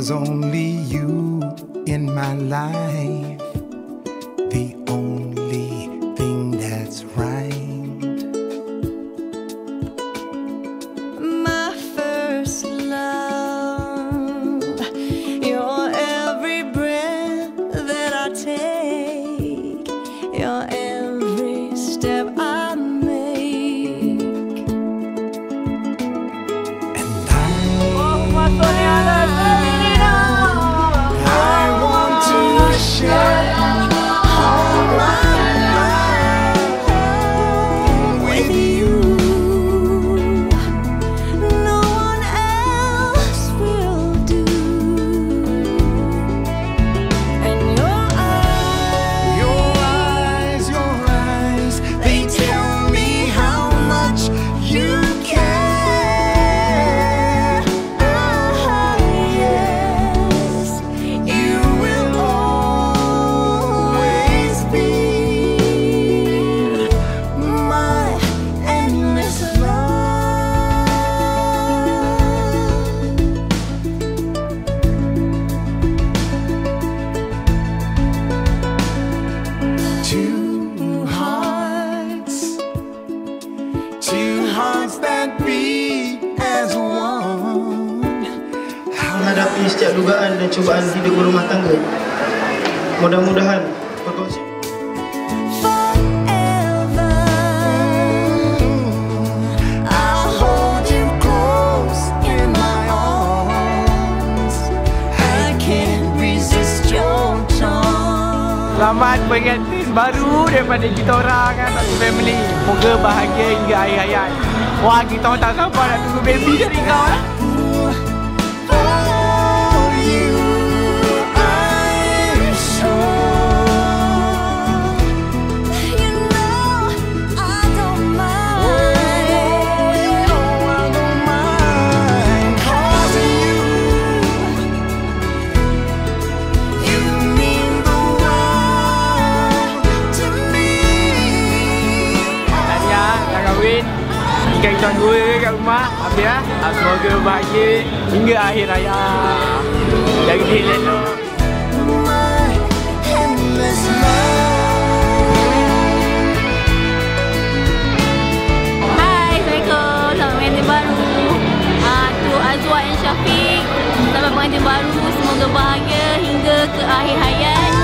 There's only you in my life, the only thing that's right. My first love, you're every breath that I take, you're every step I make. And I want to share all my life with you. No one else will do. And your eyes, they tell me how much you care. ah, yes, You will always be my endless love. Two hearts that beat as one. Menghadapi setiap dugaan dan cubaan hidup berumah tangga. Mudah-mudahan berkongsi. Forever, I'll hold you close in my arms. I can't resist your charm. Selamat pengantin baru daripada kita orang kan, satu family. Moga bahagia hingga akhir hayat. Wah, kita orang tak sabar nak tunggu baby dari kau lah. For you, I'm sure. You know I don't mind. You know I don't mind, 'cause you mean the world to me. Tahniah dah kahwin. Ikan kita dua kat rumah. Habis lah. Semoga bahagia hingga akhir hayat. Jaga diri elok. My endless Hai, Assalamualaikum. Selamat pengantin baru. Tu Azwa dan Syafiq. Selamat pengantin baru. Semoga bahagia hingga ke akhir hayat.